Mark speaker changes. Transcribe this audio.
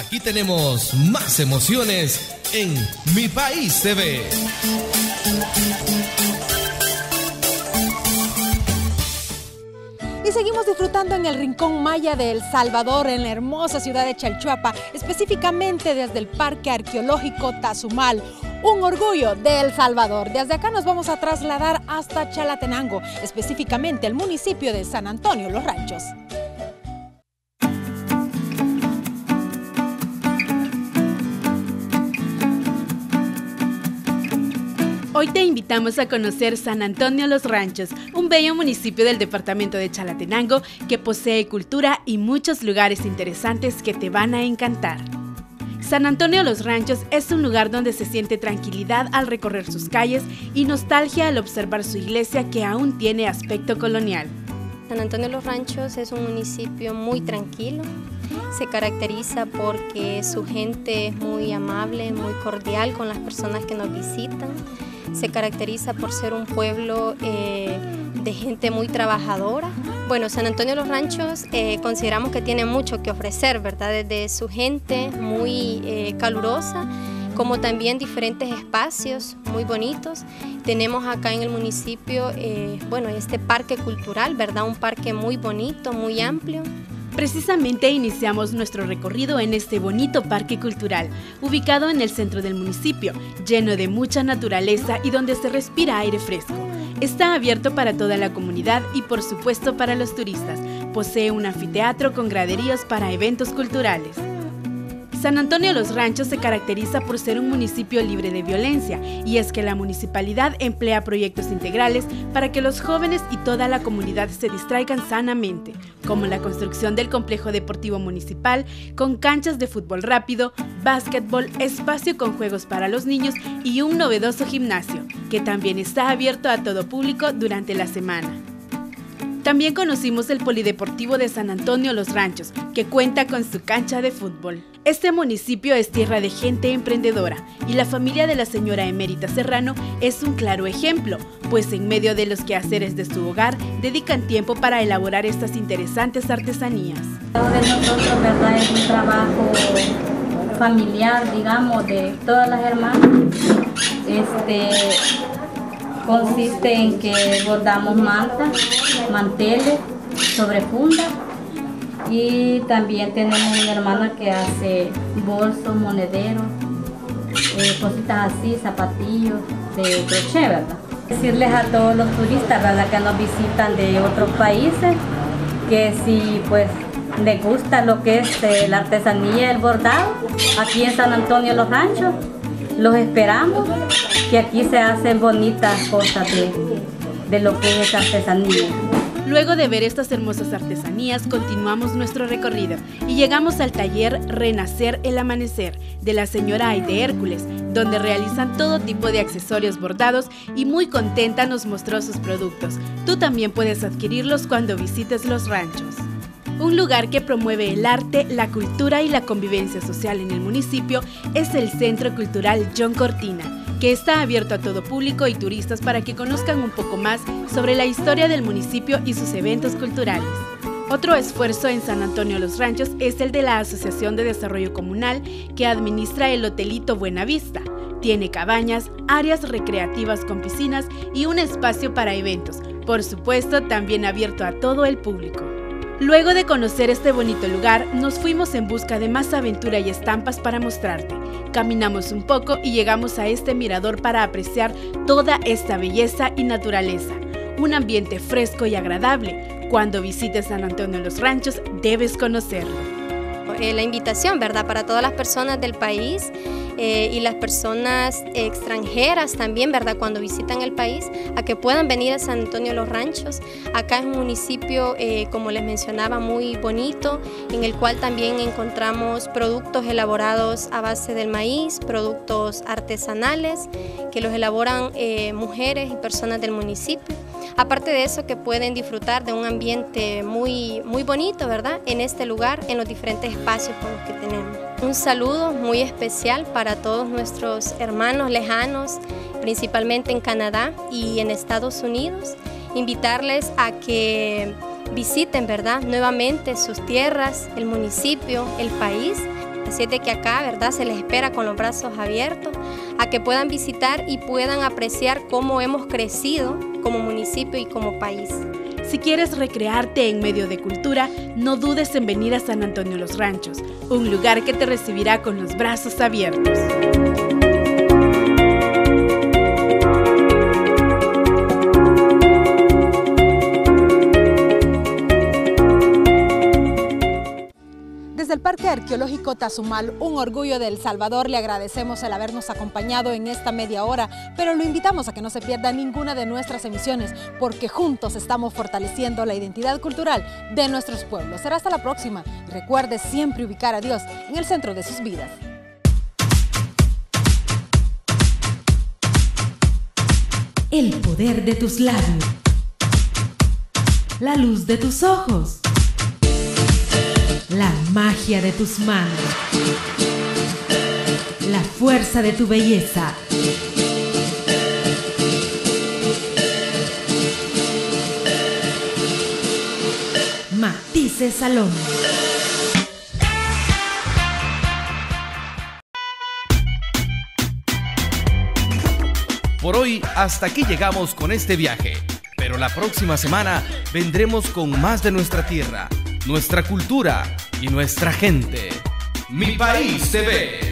Speaker 1: y tenemos más emociones en Mi País TV.
Speaker 2: Y seguimos disfrutando en el Rincón Maya de El Salvador, en la hermosa ciudad de Chalchuapa, específicamente desde el Parque Arqueológico Tazumal. Un orgullo de El Salvador. Desde acá nos vamos a trasladar hasta Chalatenango, específicamente el municipio de San Antonio Los Ranchos.
Speaker 3: Hoy te invitamos a conocer San Antonio Los Ranchos, un bello municipio del departamento de Chalatenango que posee cultura y muchos lugares interesantes que te van a encantar. San Antonio Los Ranchos es un lugar donde se siente tranquilidad al recorrer sus calles y nostalgia al observar su iglesia que aún tiene aspecto colonial.
Speaker 4: San Antonio Los Ranchos es un municipio muy tranquilo. Se caracteriza porque su gente es muy amable, muy cordial con las personas que nos visitan. Se caracteriza por ser un pueblo de gente muy trabajadora. Bueno, San Antonio Los Ranchos consideramos que tiene mucho que ofrecer, ¿verdad? Desde su gente muy calurosa, como también diferentes espacios muy bonitos. Tenemos acá en el municipio, bueno, este parque cultural, ¿verdad? Un parque muy bonito, muy amplio.
Speaker 3: Precisamente iniciamos nuestro recorrido en este bonito parque cultural, ubicado en el centro del municipio, lleno de mucha naturaleza y donde se respira aire fresco. Está abierto para toda la comunidad y por supuesto para los turistas. Posee un anfiteatro con graderíos para eventos culturales. San Antonio Los Ranchos se caracteriza por ser un municipio libre de violencia, y es que la municipalidad emplea proyectos integrales para que los jóvenes y toda la comunidad se distraigan sanamente, como la construcción del complejo deportivo municipal con canchas de fútbol rápido, básquetbol, espacio con juegos para los niños y un novedoso gimnasio, que también está abierto a todo público durante la semana. También conocimos el Polideportivo de San Antonio Los Ranchos, que cuenta con su cancha de fútbol. Este municipio es tierra de gente emprendedora y la familia de la señora Emérita Serrano es un claro ejemplo, pues en medio de los quehaceres de su hogar dedican tiempo para elaborar estas interesantes artesanías.
Speaker 5: De nosotros, ¿verdad? Es un trabajo familiar, digamos, de todas las hermanas. Consiste en que bordamos mantas, manteles, sobre funda, y también tenemos una hermana que hace bolsos, monederos, cositas así, zapatillos de crochet, ¿verdad? Decirles a todos los turistas, ¿verdad?, que nos visitan de otros países, que si pues les gusta lo que es la artesanía, el bordado, aquí en San Antonio Los Ranchos, los esperamos, que aquí se hacen bonitas cosas de lo que es artesanía.
Speaker 3: Luego de ver estas hermosas artesanías, continuamos nuestro recorrido y llegamos al taller Renacer el Amanecer de la señora Aide Hércules, donde realizan todo tipo de accesorios bordados y muy contenta nos mostró sus productos. Tú también puedes adquirirlos cuando visites Los Ranchos. Un lugar que promueve el arte, la cultura y la convivencia social en el municipio es el Centro Cultural John Cortina, que está abierto a todo público y turistas para que conozcan un poco más sobre la historia del municipio y sus eventos culturales. Otro esfuerzo en San Antonio Los Ranchos es el de la Asociación de Desarrollo Comunal, que administra el Hotelito Buenavista. Tiene cabañas, áreas recreativas con piscinas y un espacio para eventos, por supuesto también abierto a todo el público. Luego de conocer este bonito lugar, nos fuimos en busca de más aventura y estampas para mostrarte. Caminamos un poco y llegamos a este mirador para apreciar toda esta belleza y naturaleza. Un ambiente fresco y agradable. Cuando visites San Antonio Los Ranchos, debes conocerlo.
Speaker 4: La invitación, ¿verdad?, para todas las personas del país y las personas extranjeras también, ¿verdad?, cuando visitan el país, a que puedan venir a San Antonio Los Ranchos. Acá es un municipio, como les mencionaba, muy bonito, en el cual también encontramos productos elaborados a base del maíz, productos artesanales que los elaboran mujeres y personas del municipio. Aparte de eso, que pueden disfrutar de un ambiente muy bonito, ¿verdad?, en este lugar, en los diferentes espacios con los que tenemos. Un saludo muy especial para todos nuestros hermanos lejanos, principalmente en Canadá y en Estados Unidos. Invitarles a que visiten, ¿verdad?, nuevamente sus tierras, el municipio, el país. Así es de que acá, ¿verdad?, se les espera con los brazos abiertos a que puedan visitar y puedan apreciar cómo hemos crecido como municipio y como país.
Speaker 3: Si quieres recrearte en medio de cultura, no dudes en venir a San Antonio Los Ranchos, un lugar que te recibirá con los brazos abiertos.
Speaker 2: Desde el Parque Arqueológico Tazumal, un orgullo de El Salvador, le agradecemos el habernos acompañado en esta media hora, pero lo invitamos a que no se pierda ninguna de nuestras emisiones, porque juntos estamos fortaleciendo la identidad cultural de nuestros pueblos. Será hasta la próxima y recuerde siempre ubicar a Dios en el centro de sus vidas.
Speaker 6: El poder de tus labios, la luz de tus ojos, la magia de tus manos, la fuerza de tu belleza. Matices Salón.
Speaker 1: Por hoy, hasta aquí llegamos con este viaje. Pero la próxima semana vendremos con más de nuestra tierra, nuestra cultura y nuestra gente. Mi País TV.